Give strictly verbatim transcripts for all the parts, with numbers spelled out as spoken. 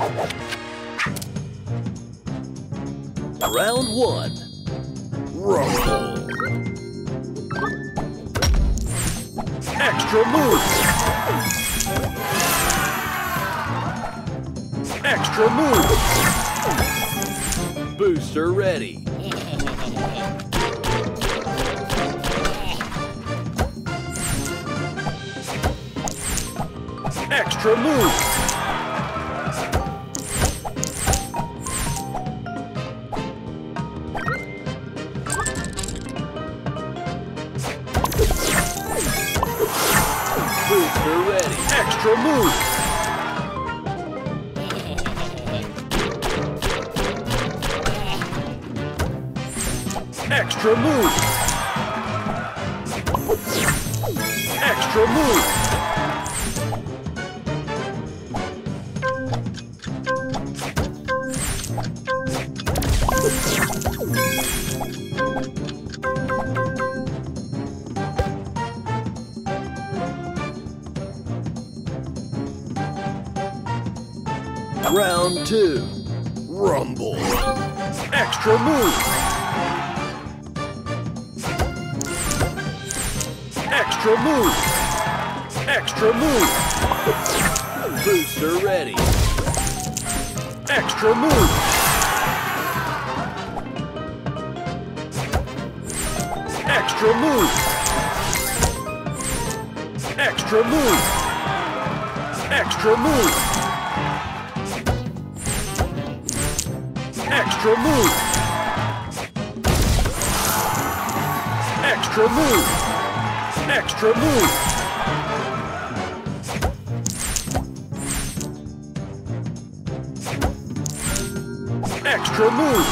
Round one. Rumble. Extra move. Extra move. Booster ready. Extra move. Booster ready. Extra move. Extra move. Extra move. Round two. Rumble. Extra move. Extra move. Extra move. Booster ready. Extra move. Extra move. Extra move. Extra move. Extra move. Extra move. Extra move. Extra move.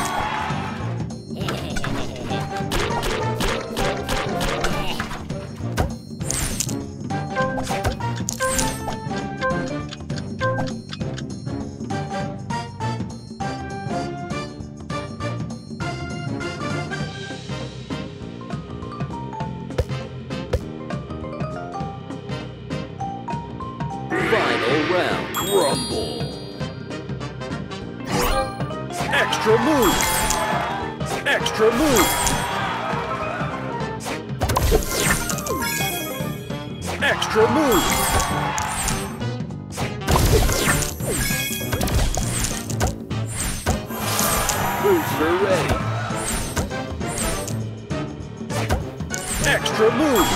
Final round. Rumble. Extra move. Extra move. Extra move. Booster ready. Extra move.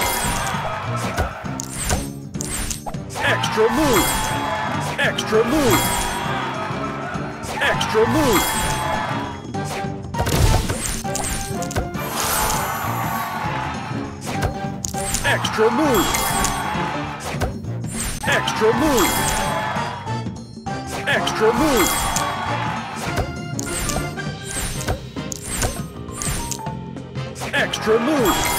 Extra move. Extra move. Extra move. Extra move. Extra move. Extra move. Extra move.